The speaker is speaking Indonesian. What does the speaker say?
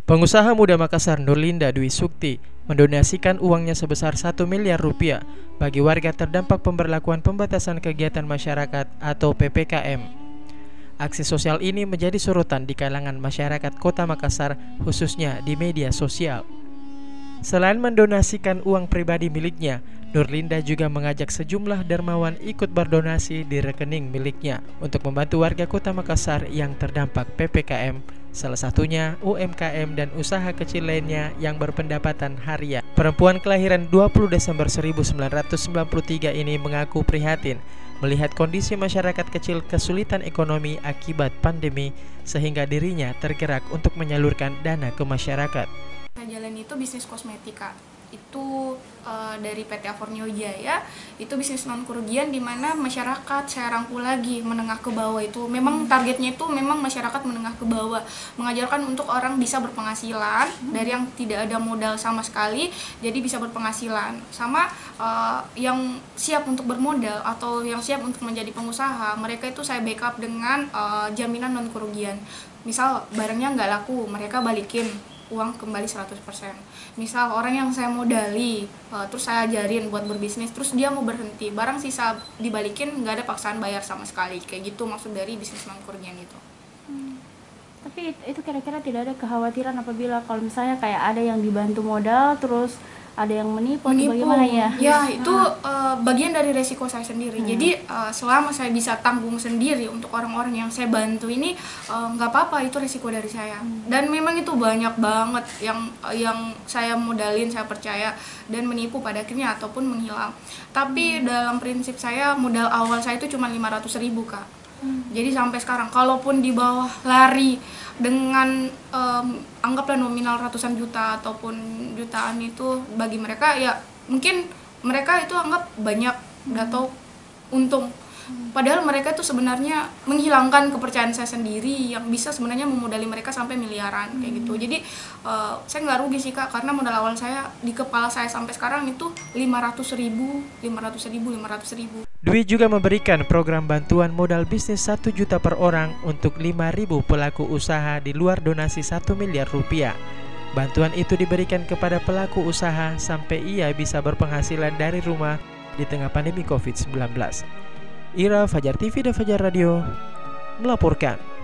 Pengusaha muda Makassar Nurlinda Dwi Sukti mendonasikan uangnya sebesar 1 miliar rupiah bagi warga terdampak pemberlakuan pembatasan kegiatan masyarakat atau PPKM. Aksi sosial ini menjadi sorotan di kalangan masyarakat Kota Makassar, khususnya di media sosial. Selain mendonasikan uang pribadi miliknya, Nurlinda juga mengajak sejumlah dermawan ikut berdonasi di rekening miliknya untuk membantu warga Kota Makassar yang terdampak PPKM, salah satunya UMKM dan usaha kecil lainnya yang berpendapatan harian. Perempuan kelahiran 20 Desember 1993 ini mengaku prihatin melihat kondisi masyarakat kecil kesulitan ekonomi akibat pandemi, sehingga dirinya tergerak untuk menyalurkan dana ke masyarakat. Jalan itu bisnis kosmetika, itu dari PT Afornio Jaya, itu bisnis non kerugian di mana masyarakat saya rangkul lagi menengah ke bawah. Itu memang targetnya itu memang masyarakat menengah ke bawah, mengajarkan untuk orang bisa berpenghasilan dari yang tidak ada modal sama sekali, jadi bisa berpenghasilan. Sama yang siap untuk bermodal atau yang siap untuk menjadi pengusaha, mereka itu saya backup dengan jaminan non kerugian. Misal barangnya nggak laku, mereka balikin uang kembali 100%. Misal orang yang saya modali, terus saya ajarin buat berbisnis, terus dia mau berhenti, barang sisa dibalikin, nggak ada paksaan bayar sama sekali. Kayak gitu maksud dari bisnis non kerugian itu. Tapi itu kira-kira tidak ada kekhawatiran apabila kalau misalnya kayak ada yang dibantu modal terus ada yang menipu. Bagaimana ya? Ya itu bagian dari resiko saya sendiri. Jadi selama saya bisa tanggung sendiri untuk orang-orang yang saya bantu ini, nggak apa-apa, itu resiko dari saya. Dan memang itu banyak banget yang saya modalin, saya percaya dan menipu pada akhirnya ataupun menghilang. Tapi dalam prinsip saya, modal awal saya itu cuma 500.000 Kak. Jadi sampai sekarang kalaupun di bawah lari dengan anggaplah nominal ratusan juta ataupun jutaan, itu bagi mereka ya mungkin mereka itu anggap banyak atau untung. Padahal mereka itu sebenarnya menghilangkan kepercayaan saya sendiri yang bisa sebenarnya memodali mereka sampai miliaran kayak gitu. Jadi saya nggak rugi sih Kak, karena modal awal saya di kepala saya sampai sekarang itu 500.000. Dwi juga memberikan program bantuan modal bisnis 1 juta per orang untuk 5.000 pelaku usaha di luar donasi 1 miliar rupiah. Bantuan itu diberikan kepada pelaku usaha sampai ia bisa berpenghasilan dari rumah di tengah pandemi COVID-19. Ira, Fajar TV dan Fajar Radio melaporkan.